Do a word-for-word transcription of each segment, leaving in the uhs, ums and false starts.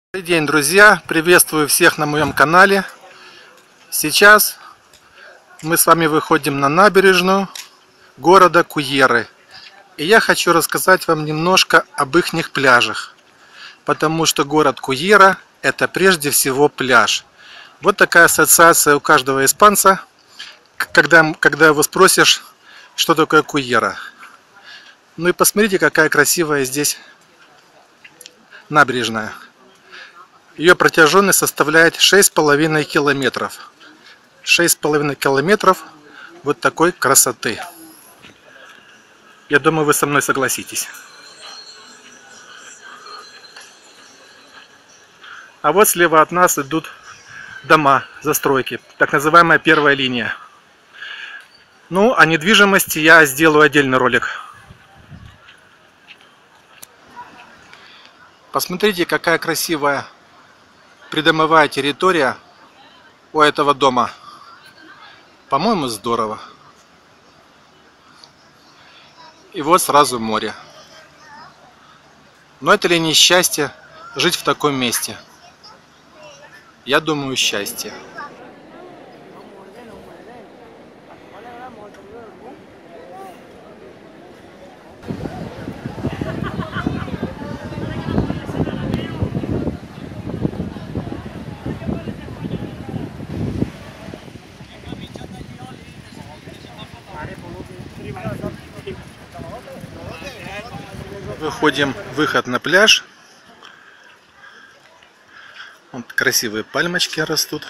Добрый день, друзья! Приветствую всех на моем канале. Сейчас мы с вами выходим на набережную города Куеры. И я хочу рассказать вам немножко об ихних пляжах. Потому что город Куера — это прежде всего пляж. Вот такая ассоциация у каждого испанца, когда, когда его спросишь, что такое Куера. Ну и посмотрите, какая красивая здесь набережная. Ее протяженность составляет шесть с половиной километров. шесть с половиной километров вот такой красоты. Я думаю, вы со мной согласитесь. А вот слева от нас идут дома, застройки, так называемая первая линия. Ну, о недвижимости я сделаю отдельный ролик. Посмотрите, какая красивая придомовая территория у этого дома. По-моему, здорово. И вот сразу море. Но это ли не счастье жить в таком месте? Я думаю, счастье. Выходим, выход на пляж. Вот красивые пальмочки растут.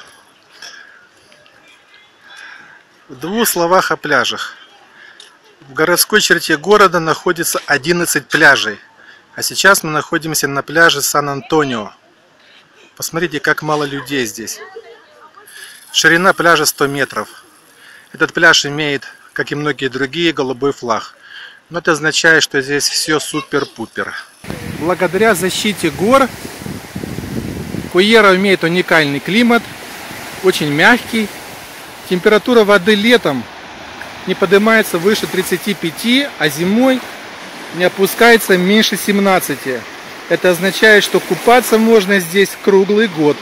В двух словах о пляжах. В городской черте города находится одиннадцать пляжей. А сейчас мы находимся на пляже Сан-Антонио. Посмотрите, как мало людей здесь. Ширина пляжа сто метров. Этот пляж имеет, как и многие другие, голубой флаг. Но это означает, что здесь все супер-пупер. Благодаря защите гор Куера имеет уникальный климат, очень мягкий. Температура воды летом не поднимается выше тридцати пяти, а зимой не опускается меньше семнадцати. Это означает, что купаться можно здесь круглый год.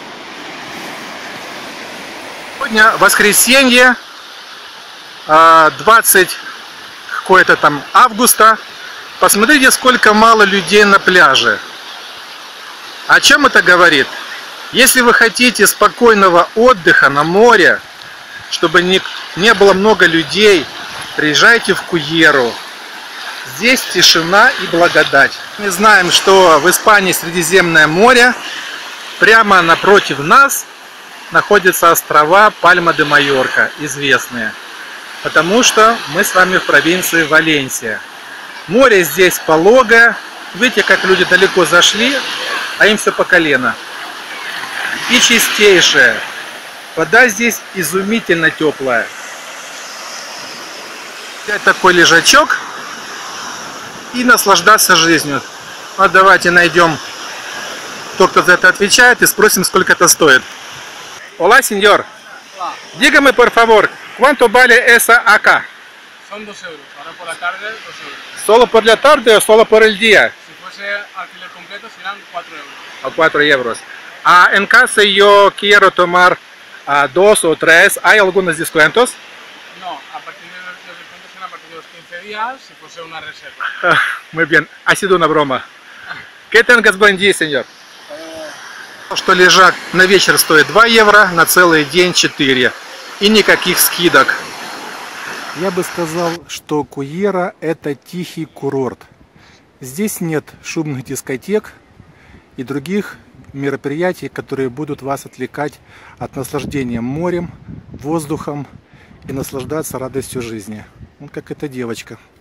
Сегодня воскресенье, двадцать какое-то там августа. Посмотрите, сколько мало людей на пляже. О чем это говорит? Если вы хотите спокойного отдыха на море, чтобы не, не было много людей, приезжайте в Куеру. Здесь тишина и благодать. Мы знаем, что в Испании Средиземное море. Прямо напротив нас находятся острова Пальма-де-Майорка, известные. Потому что мы с вами в провинции Валенсия. Море здесь пологое. Видите, как люди далеко зашли, а им все по колено. И чистейшее. Вода здесь изумительно теплая. Взять такой лежачок и наслаждаться жизнью. Вот давайте найдем то, кто за это отвечает, и спросим, сколько это стоит. Hola, señor. Dígame, por favor, ¿cuánto vale esa acá? Son dos euros. Ahora por la tarde, dos euros. ¿Solo por la tarde o solo por el día? Si fuese alquiler completo, serán cuatro euros. A cuatro euros. Ah, en caso yo quiero tomar a dos o tres, ¿hay algunos descuentos? No, a partir de los descuentos son a partir de los quince días, si fuese una reserva. Ah, muy bien, ha sido una broma. Que tengas buen día, señor. Что лежак на вечер стоит два евро, на целый день четыре. И никаких скидок. Я бы сказал, что Куера — это тихий курорт. Здесь нет шумных дискотек и других мероприятий, которые будут вас отвлекать от наслаждения морем, воздухом и наслаждаться радостью жизни. Вот как эта девочка.